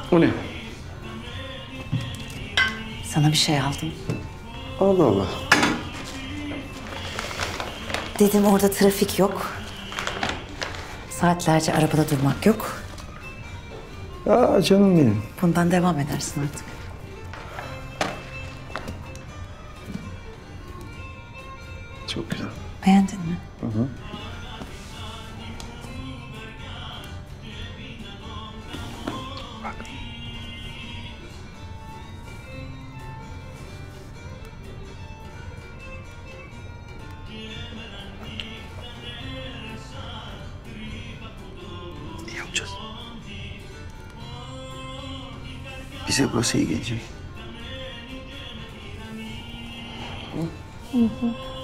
O ne? Sana bir şey aldım. Allah Allah. Dedim orada trafik yok. Saatlerce arabada durmak yok. Aa canım benim. Bundan devam edersin artık. Çok güzel. Beğendin mi? Hı hı. Bak. Ne yapacağız? Bize burası iyi gelecek. Hı hı.